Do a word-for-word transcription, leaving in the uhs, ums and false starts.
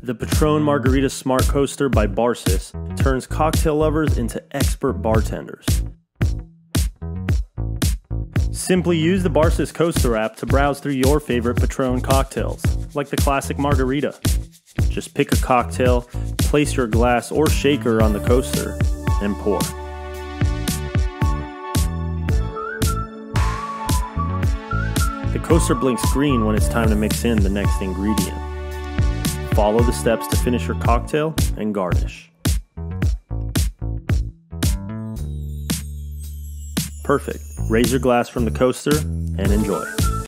The PATRON Margarita Smart Coaster by Barsys turns cocktail lovers into expert bartenders. Simply use the Barsys Coaster app to browse through your favorite PATRON cocktails, like the classic Margarita. Just pick a cocktail, place your glass or shaker on the coaster, and pour. The coaster blinks green when it's time to mix in the next ingredient. Follow the steps to finish your cocktail and garnish. Perfect. Raise your glass from the coaster and enjoy.